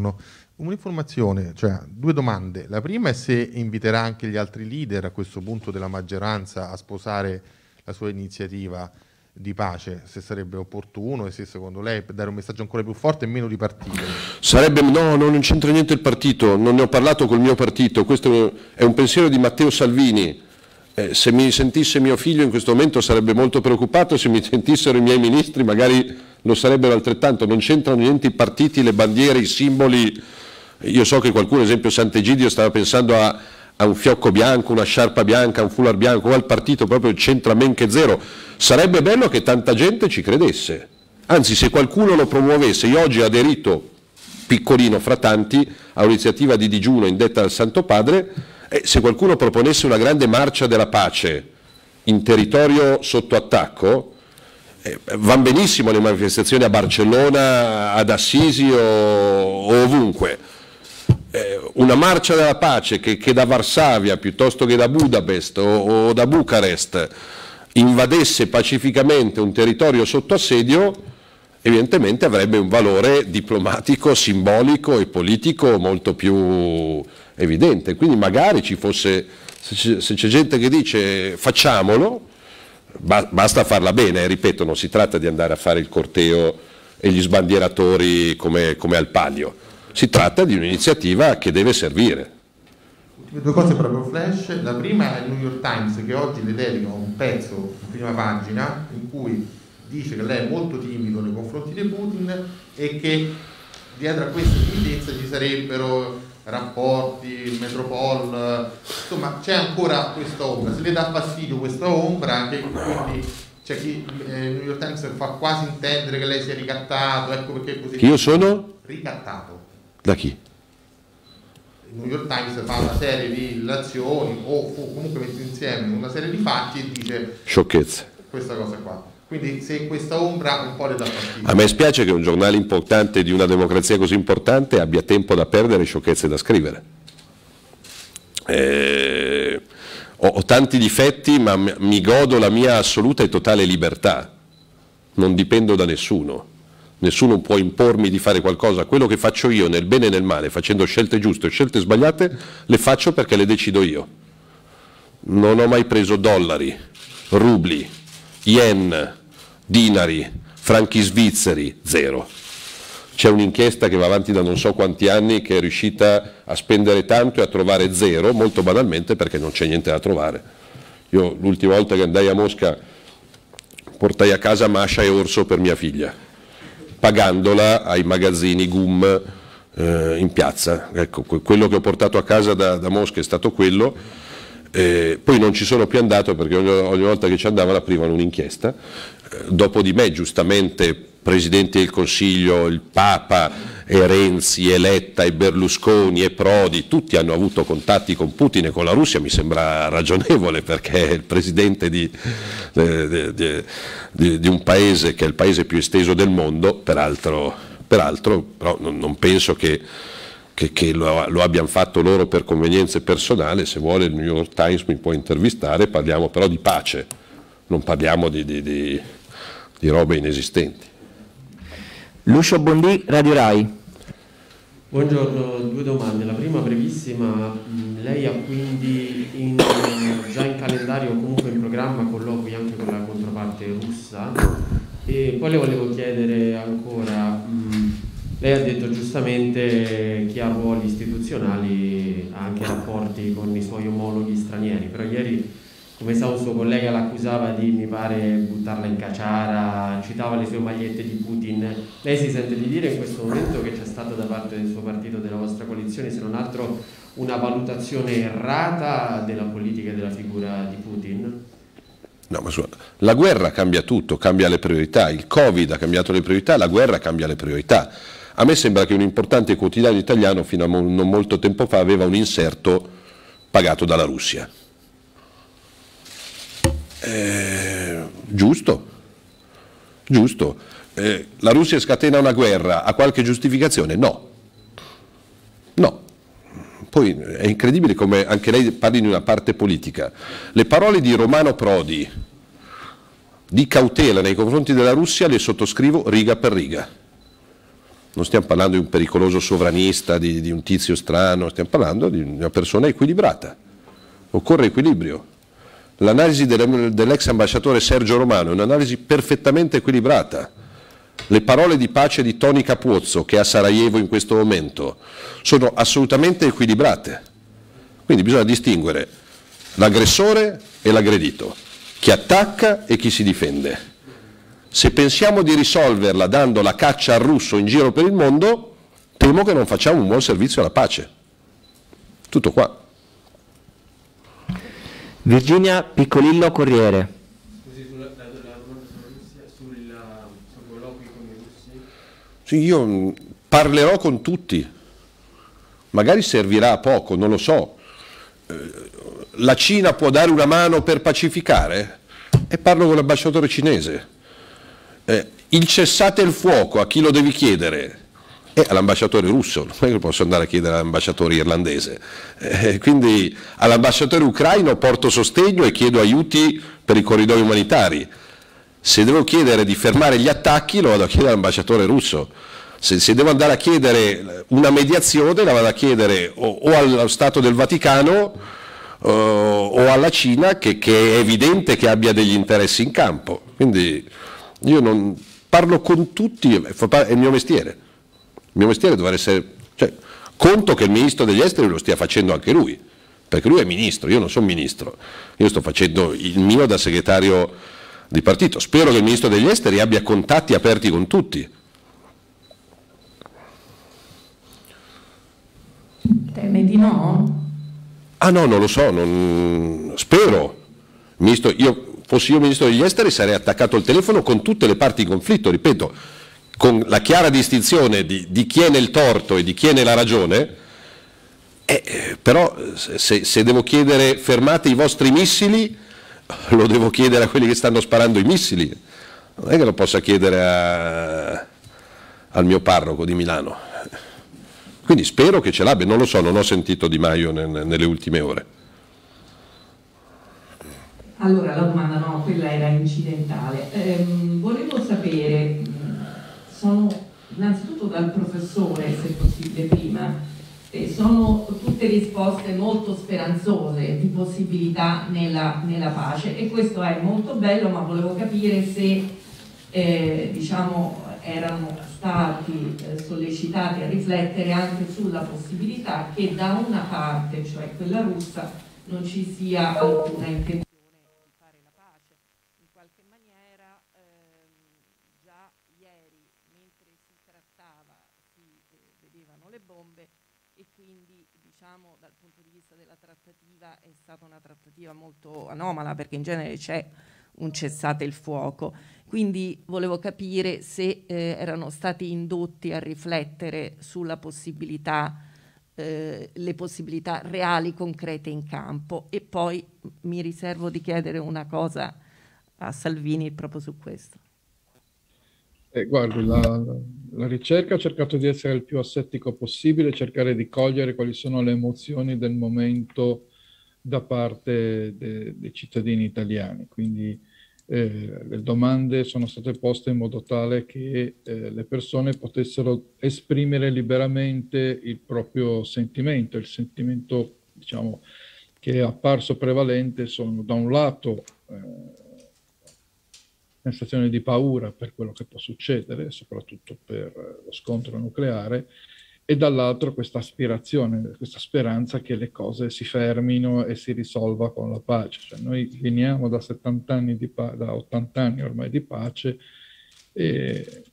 Un'informazione, cioè due domande. La prima è se inviterà anche gli altri leader a questo punto della maggioranza a sposare la sua iniziativa di pace, se sarebbe opportuno e se secondo lei per dare un messaggio ancora più forte e meno di partito. Sarebbe, no, non c'entra niente il partito, non ne ho parlato col mio partito, questo è un pensiero di Matteo Salvini. Eh, se mi sentisse mio figlio in questo momento sarebbe molto preoccupato, se mi sentissero i miei ministri magari lo sarebbero altrettanto, non c'entrano niente i partiti, le bandiere, i simboli. Io so che qualcuno, ad esempio Sant'Egidio, stava pensando a, a un fiocco bianco, una sciarpa bianca, un foulard bianco, o al partito proprio c'entra men che zero. Sarebbe bello che tanta gente ci credesse, anzi se qualcuno lo promuovesse. Io oggi ho aderito, piccolino fra tanti, a un'iniziativa di digiuno indetta dal Santo Padre, e se qualcuno proponesse una grande marcia della pace in territorio sotto attacco, eh, van benissimo le manifestazioni a Barcellona, ad Assisi o, o ovunque. Eh, una marcia della pace che, che da Varsavia piuttosto che da Budapest o, o da Bucarest invadesse pacificamente un territorio sotto assedio, evidentemente avrebbe un valore diplomatico, simbolico e politico molto più evidente. Quindi magari ci fosse, se c'è gente che dice facciamolo, ba basta farla bene, ripeto, non si tratta di andare a fare il corteo e gli sbandieratori come, come al Palio, si tratta di un'iniziativa che deve servire. Due cose proprio flash. La prima è il New York Times, che oggi le dedica un pezzo in prima pagina in cui dice che lei è molto timido nei confronti di Putin e che dietro a questa timidezza ci sarebbero rapporti, il Metropol, insomma c'è ancora questa ombra, se le dà fastidio questa ombra, che quindi c'è chi eh, il New York Times fa quasi intendere che lei sia ricattato, ecco perché così. Che io sono? Ricattato. Da chi? Il New York Times fa una serie di relazioni o, o comunque mette insieme una serie di fatti e dice sciocchezze. Questa cosa qua. Quindi se questa ombra un po' le dà fastidio. A me spiace che un giornale importante di una democrazia così importante abbia tempo da perdere e sciocchezze da scrivere. Eh, ho, ho tanti difetti, ma mi godo la mia assoluta e totale libertà. Non dipendo da nessuno. Nessuno può impormi di fare qualcosa. Quello che faccio io, nel bene e nel male, facendo scelte giuste o scelte sbagliate, le faccio perché le decido io. Non ho mai preso dollari, rubli, yen, dinari, franchi svizzeri, zero. C'è un'inchiesta che va avanti da non so quanti anni che è riuscita a spendere tanto e a trovare zero, molto banalmente perché non c'è niente da trovare. Io l'ultima volta che andai a Mosca portai a casa Masha e orso per mia figlia, pagandola ai magazzini G U M eh, in piazza. Ecco, quello che ho portato a casa da, da Mosca è stato quello. Eh, poi non ci sono più andato perché ogni, ogni volta che ci andavo aprivano un'inchiesta. Eh, dopo di me, giustamente, Presidente del Consiglio, il Papa, e Renzi, e Letta, e Berlusconi, e Prodi, tutti hanno avuto contatti con Putin e con la Russia, mi sembra ragionevole perché è il Presidente di, di, di, di, di un paese che è il paese più esteso del mondo, peraltro, peraltro però non, non penso che che, che lo, lo abbiano fatto loro per convenienze personali. Se vuole il New York Times mi può intervistare, parliamo però di pace, non parliamo di, di, di, di robe inesistenti. Lucio Bondi, Radio Rai. Buongiorno, due domande. La prima brevissima, lei ha quindi in, già in calendario o comunque in programma colloqui anche con la controparte russa, e poi le volevo chiedere ancora, mh, lei ha detto giustamente chi ha ruoli istituzionali ha anche rapporti con i suoi omologhi stranieri, però ieri, come sa, un suo collega l'accusava di, mi pare, buttarla in caciara, citava le sue magliette di Putin. Lei si sente di dire in questo momento che c'è stata da parte del suo partito, della vostra coalizione, se non altro una valutazione errata della politica e della figura di Putin? No, ma scusa, la guerra cambia tutto, cambia le priorità, il Covid ha cambiato le priorità, la guerra cambia le priorità. A me sembra che un importante quotidiano italiano fino a non molto tempo fa aveva un inserto pagato dalla Russia. Eh, giusto, giusto. Eh, la Russia scatena una guerra, ha qualche giustificazione? No, no. Poi è incredibile come anche lei parli di una parte politica. Le parole di Romano Prodi di cautela nei confronti della Russia le sottoscrivo riga per riga. non stiamo parlando di un pericoloso sovranista, di, di un tizio strano, stiamo parlando di una persona equilibrata. Occorre equilibrio. L'analisi dell'ex ambasciatore Sergio Romano è un'analisi perfettamente equilibrata. Le parole di pace di Tony Capuzzo, che è a Sarajevo in questo momento, sono assolutamente equilibrate. Quindi bisogna distinguere l'aggressore e l'aggredito, chi attacca e chi si difende. Se pensiamo di risolverla dando la caccia al russo in giro per il mondo, temo che non facciamo un buon servizio alla pace. Tutto qua. Virginia Piccolillo, Corriere. Scusi, sulla, la, la, la, Russia, sul, sul colloquio con i russi? Sì, io parlerò con tutti, magari servirà a poco, non lo so. La Cina può dare una mano per pacificare? E parlo con l'ambasciatore cinese. Eh, il cessate il fuoco, a chi lo devi chiedere? E all'ambasciatore russo, non è che posso andare a chiedere all'ambasciatore irlandese. Eh, quindi all'ambasciatore ucraino porto sostegno e chiedo aiuti per i corridoi umanitari. Se devo chiedere di fermare gli attacchi lo vado a chiedere all'ambasciatore russo. Se, se devo andare a chiedere una mediazione la vado a chiedere o, o allo Stato del Vaticano o, o alla Cina, che, che è evidente che abbia degli interessi in campo. Quindi io non parlo con tutti, è il mio mestiere. Il mio mestiere dovrà essere, cioè, conto che il ministro degli esteri lo stia facendo anche lui, perché lui è ministro, io non sono ministro, io sto facendo il mio da segretario di partito. Spero che il ministro degli esteri abbia contatti aperti con tutti. Teme di no? Ah no, non lo so, non... spero. Ministro, io, fossi io ministro degli esteri sarei attaccato al telefono con tutte le parti in conflitto, ripeto, con la chiara distinzione di, di chi è nel torto e di chi è nella ragione, eh, però se, se devo chiedere fermate i vostri missili, lo devo chiedere a quelli che stanno sparando i missili, non è che lo possa chiedere a, al mio parroco di Milano. Quindi spero che ce l'abbia, non lo so, non ho sentito Di Maio nel, nelle ultime ore. Allora la domanda no, quella era incidentale. Ehm, volevo sapere, sono innanzitutto dal professore, se possibile prima, eh, sono tutte risposte molto speranzose di possibilità nella, nella pace, e questo è molto bello, ma volevo capire se eh, diciamo erano stati eh, sollecitati a riflettere anche sulla possibilità che da una parte, cioè quella russa, non ci sia alcuna intenzione di fare la pace. In qualche maniera ehm, già ieri, mentre si trattava, si eh, vedevano le bombe, e quindi diciamo dal punto di vista della trattativa è stata una trattativa molto anomala, perché in genere c'è un cessate il fuoco. Quindi volevo capire se eh, erano stati indotti a riflettere sulla possibilità, eh, le possibilità reali, concrete in campo. E poi mi riservo di chiedere una cosa a Salvini proprio su questo. Eh, guardi, la, la ricerca ha cercato di essere il più assettico possibile, cercare di cogliere quali sono le emozioni del momento da parte de, dei cittadini italiani. Quindi eh, le domande sono state poste in modo tale che eh, le persone potessero esprimere liberamente il proprio sentimento. Il sentimento, diciamo, che è apparso prevalente sono da un lato eh, sensazione di paura per quello che può succedere, soprattutto per lo scontro nucleare, e dall'altro questa aspirazione, questa speranza che le cose si fermino e si risolva con la pace. Cioè, noi veniamo da settanta anni di pace, da ottanta anni ormai di pace, e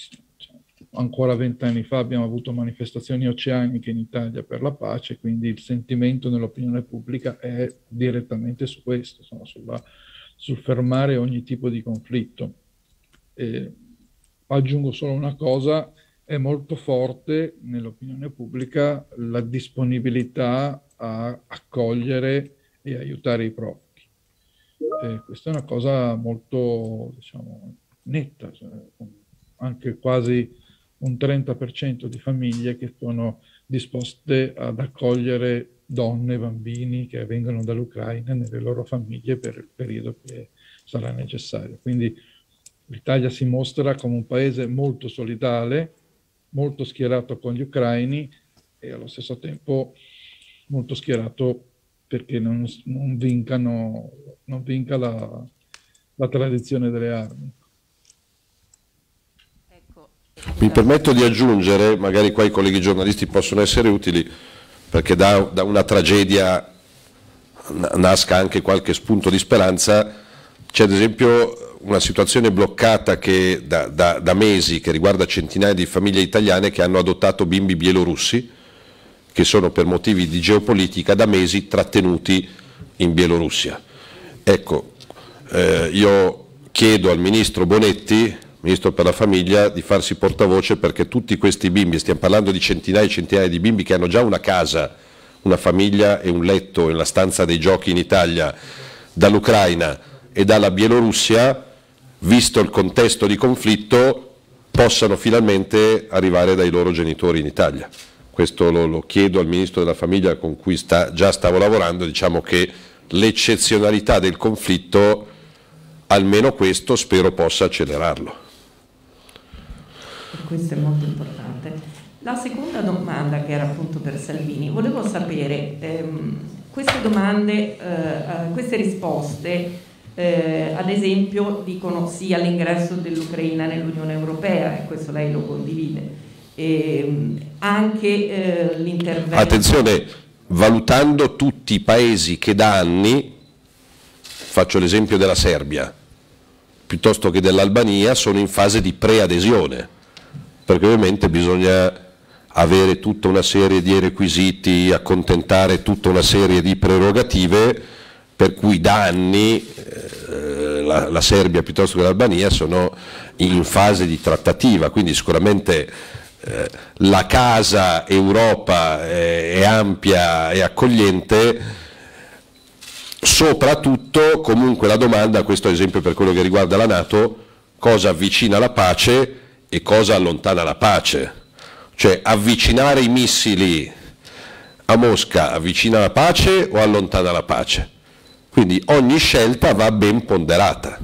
ancora vent'anni fa abbiamo avuto manifestazioni oceaniche in Italia per la pace, quindi il sentimento nell'opinione pubblica è direttamente su questo, insomma, sulla, sul fermare ogni tipo di conflitto. E aggiungo solo una cosa: è molto forte nell'opinione pubblica la disponibilità a accogliere e aiutare i profughi. E questa è una cosa molto, diciamo, netta, cioè, anche quasi un trenta per cento di famiglie che sono disposte ad accogliere donne e bambini che vengono dall'Ucraina nelle loro famiglie per il periodo che sarà necessario. Quindi l'Italia si mostra come un paese molto solidale, molto schierato con gli ucraini e allo stesso tempo molto schierato perché non, non, vincano, non vinca la, la tradizione delle armi. Mi permetto di aggiungere, magari qua i colleghi giornalisti possono essere utili, perché da, da una tragedia nasca anche qualche spunto di speranza. C'è ad esempio una situazione bloccata che da, da, da mesi, che riguarda centinaia di famiglie italiane che hanno adottato bimbi bielorussi, che sono per motivi di geopolitica da mesi trattenuti in Bielorussia. Ecco, eh, io chiedo al Ministro Bonetti, Ministro per la Famiglia, di farsi portavoce perché tutti questi bimbi, stiamo parlando di centinaia e centinaia di bimbi che hanno già una casa, una famiglia e un letto nella stanza dei giochi in Italia, dall'Ucraina e dalla Bielorussia, visto il contesto di conflitto, possano finalmente arrivare dai loro genitori in Italia. Questo lo, lo chiedo al Ministro della Famiglia con cui sta, già stavo lavorando. Diciamo che l'eccezionalità del conflitto, almeno questo, spero possa accelerarlo. Questo è molto importante. La seconda domanda, che era appunto per Salvini, volevo sapere, ehm, queste domande, eh, queste risposte, eh, ad esempio, dicono sì all'ingresso dell'Ucraina nell'Unione Europea, e questo lei lo condivide. E anche eh, l'intervento. Attenzione, valutando tutti i paesi che da anni, faccio l'esempio della Serbia, piuttosto che dell'Albania, sono in fase di preadesione, perché ovviamente bisogna avere tutta una serie di requisiti, accontentare tutta una serie di prerogative, per cui da anni eh, la, la Serbia piuttosto che l'Albania sono in fase di trattativa, quindi sicuramente eh, la casa Europa è, è ampia e accogliente. Soprattutto, comunque, la domanda, questo ad esempio per quello che riguarda la NATO, cosa avvicina la pace e cosa allontana la pace. Cioè, avvicinare i missili a Mosca avvicina la pace o allontana la pace? Quindi ogni scelta va ben ponderata.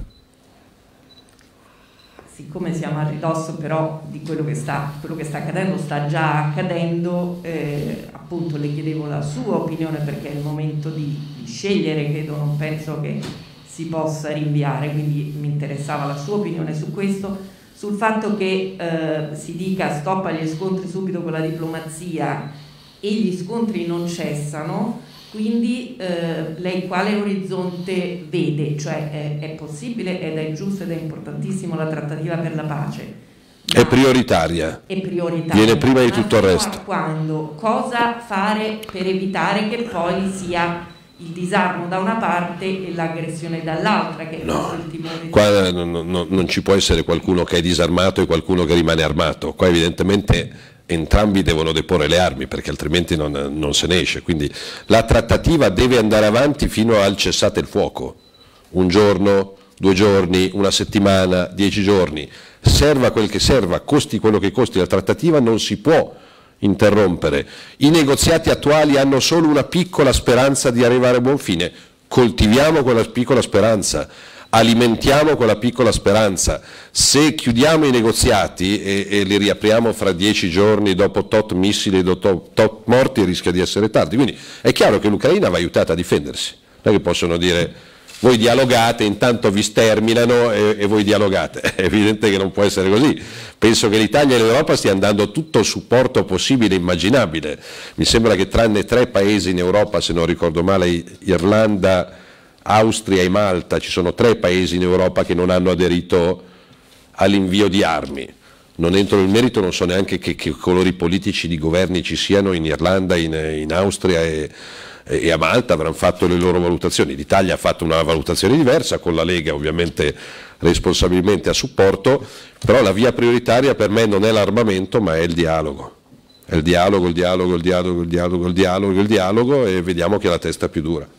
Siccome siamo a ridosso però di quello che sta, quello che sta accadendo, sta già accadendo, eh, appunto le chiedevo la sua opinione, perché è il momento di, di scegliere, credo, non penso che si possa rinviare, quindi mi interessava la sua opinione su questo, sul fatto che eh, si dica stop agli scontri subito con la diplomazia e gli scontri non cessano. Quindi eh, lei quale orizzonte vede? Cioè è, è possibile ed è giusto ed è importantissimo la trattativa per la pace? È prioritaria. È prioritaria. Viene prima di tutto il Ma resto. quando? Cosa fare per evitare che poi sia il disarmo da una parte e l'aggressione dall'altra? Che è no, il timore. Qua non, non, non ci può essere qualcuno che è disarmato e qualcuno che rimane armato. Qua evidentemente entrambi devono deporre le armi, perché altrimenti non, non se ne esce. Quindi la trattativa deve andare avanti fino al cessate il fuoco, un giorno, due giorni, una settimana, dieci giorni, serva quel che serva, costi quello che costi, la trattativa non si può interrompere. I negoziati attuali hanno solo una piccola speranza di arrivare a buon fine, coltiviamo quella piccola speranza, alimentiamo quella piccola speranza. Se chiudiamo i negoziati e, e li riapriamo fra dieci giorni dopo tot missili, dopo tot morti, rischia di essere tardi. Quindi è chiaro che l'Ucraina va aiutata a difendersi, non è che possono dire voi dialogate, intanto vi sterminano e, e voi dialogate. È evidente che non può essere così. Penso che l'Italia e l'Europa stiano dando tutto il supporto possibile e immaginabile. Mi sembra che tranne tre paesi in Europa, se non ricordo male, Irlanda, Austria e Malta, ci sono tre paesi in Europa che non hanno aderito all'invio di armi. Non entro nel merito, non so neanche che, che colori politici di governi ci siano in Irlanda, in, in Austria e, e a Malta, avranno fatto le loro valutazioni. L'Italia ha fatto una valutazione diversa, con la Lega ovviamente responsabilmente a supporto, però la via prioritaria per me non è l'armamento ma è il dialogo. È il dialogo, il dialogo, il dialogo, il dialogo, il dialogo, il dialogo e vediamo chi ha la testa più dura.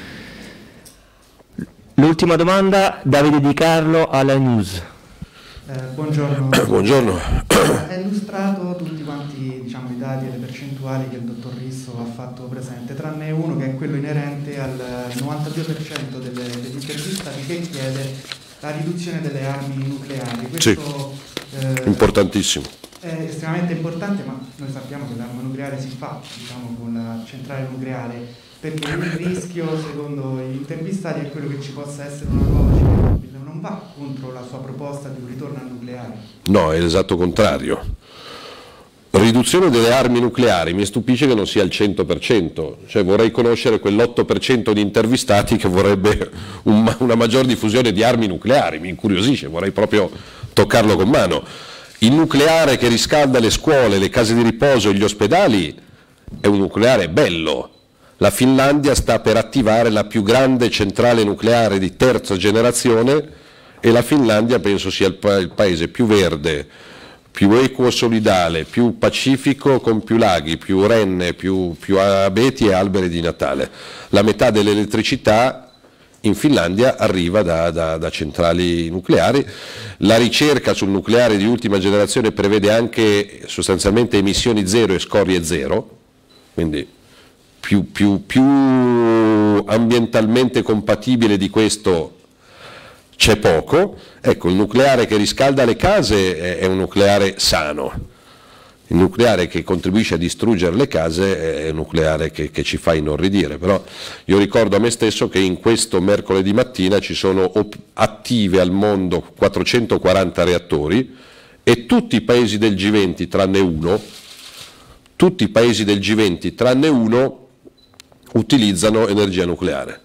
L'ultima domanda, Davide Di Carlo alla News. Eh, buongiorno. Buongiorno. Ha illustrato tutti quanti, diciamo, i dati e le percentuali che il dottor Risso ha fatto presente, tranne uno che è quello inerente al novantadue per cento delle, degli intervistati che chiede la riduzione delle armi nucleari. Questo, sì, eh, importantissimo. è estremamente importante, ma noi sappiamo che l'arma nucleare si fa, diciamo, con la centrale nucleare, perché il rischio, secondo gli intervistati, è quello che ci possa essere una nuova Chernobyl. Non va contro la sua proposta di un ritorno al nucleare? No, è l'esatto contrario. Riduzione delle armi nucleari, mi stupisce che non sia il cento per cento, cioè vorrei conoscere quell'otto per cento di intervistati che vorrebbe un, una maggior diffusione di armi nucleari, mi incuriosisce, vorrei proprio toccarlo con mano. Il nucleare che riscalda le scuole, le case di riposo e gli ospedali è un nucleare bello. La Finlandia sta per attivare la più grande centrale nucleare di terza generazione e la Finlandia penso sia il, pa il paese più verde, più equo solidale, più pacifico, con più laghi, più renne, più, più abeti e alberi di Natale. La metà dell'elettricità in Finlandia arriva da, da, da centrali nucleari. La ricerca sul nucleare di ultima generazione prevede anche sostanzialmente emissioni zero e scorie zero, quindi più, più, più ambientalmente compatibile di questo c'è poco. Ecco, il nucleare che riscalda le case è un nucleare sano, il nucleare che contribuisce a distruggere le case è un nucleare che, che ci fa inorridire. Però io ricordo a me stesso che in questo mercoledì mattina ci sono attive al mondo quattrocentoquaranta reattori e tutti i paesi del G venti tranne uno, tutti i paesi del G venti tranne uno utilizzano energia nucleare.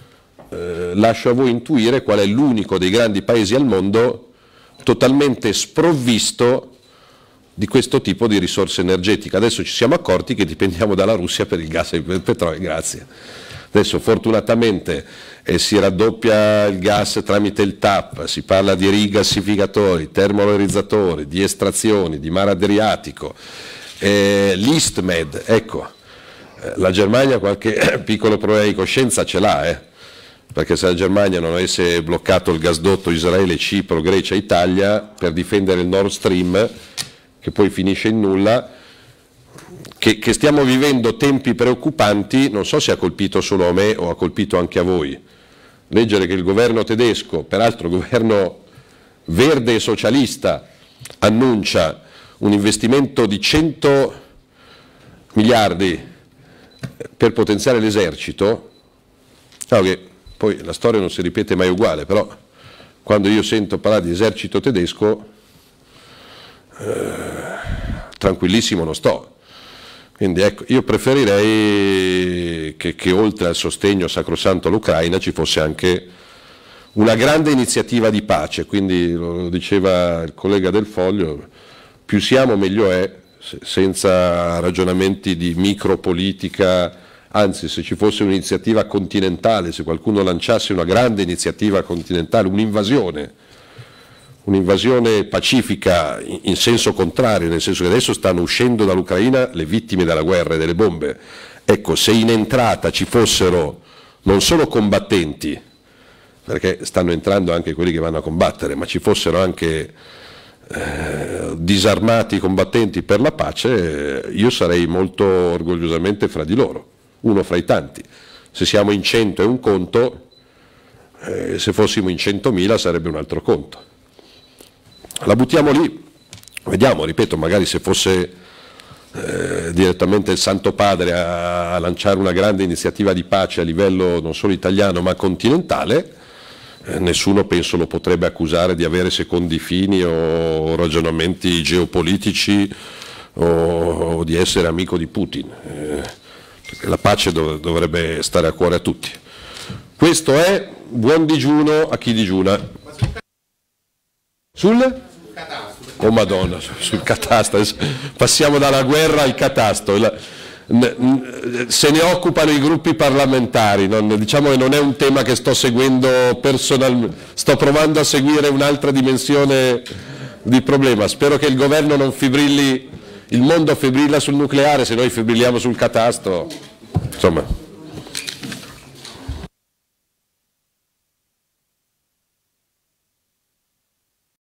Eh, lascio a voi intuire qual è l'unico dei grandi paesi al mondo totalmente sprovvisto di questo tipo di risorse energetiche. Adesso ci siamo accorti che dipendiamo dalla Russia per il gas e per il petrolio, grazie. Adesso fortunatamente eh, si raddoppia il gas tramite il T A P, si parla di rigassificatori, termovalorizzatori, di estrazioni, di mare Adriatico, eh, l'ISTMED, ecco, eh, la Germania qualche piccolo problema di coscienza ce l'ha, eh. Perché se la Germania non avesse bloccato il gasdotto Israele, Cipro, Grecia, Italia per difendere il Nord Stream, che poi finisce in nulla, che, che stiamo vivendo tempi preoccupanti, non so se ha colpito solo a me o ha colpito anche a voi. Leggere che il governo tedesco, peraltro governo verde e socialista, annuncia un investimento di cento miliardi per potenziare l'esercito, claro che poi la storia non si ripete mai uguale, però quando io sento parlare di esercito tedesco, eh, tranquillissimo non sto. Quindi ecco, io preferirei che, che oltre al sostegno sacrosanto all'Ucraina ci fosse anche una grande iniziativa di pace, quindi lo diceva il collega del Foglio, più siamo meglio è, senza ragionamenti di micropolitica. Anzi, se ci fosse un'iniziativa continentale, se qualcuno lanciasse una grande iniziativa continentale, un'invasione, un'invasione pacifica in senso contrario, nel senso che adesso stanno uscendo dall'Ucraina le vittime della guerra e delle bombe. Ecco, se in entrata ci fossero non solo combattenti, perché stanno entrando anche quelli che vanno a combattere, ma ci fossero anche eh, disarmati combattenti per la pace, eh, io sarei molto orgogliosamente fra di loro. Uno fra i tanti. Se siamo in cento è un conto, eh, se fossimo in centomila sarebbe un altro conto. La buttiamo lì, vediamo, ripeto, magari se fosse eh, direttamente il Santo Padre a, a lanciare una grande iniziativa di pace a livello non solo italiano ma continentale, eh, nessuno penso lo potrebbe accusare di avere secondi fini o ragionamenti geopolitici o, o di essere amico di Putin. Eh, La pace dov dovrebbe stare a cuore a tutti. Questo è buon digiuno a chi digiuna. Sul? Oh Madonna, sul catasto. Passiamo dalla guerra al catasto. La, se ne occupano i gruppi parlamentari. Non, diciamo che non è un tema che sto seguendo personalmente. Sto provando a seguire un'altra dimensione di problema. Spero che il governo non fibrilli. Il mondo fibrilla sul nucleare, se noi fibrilliamo sul catasto, insomma.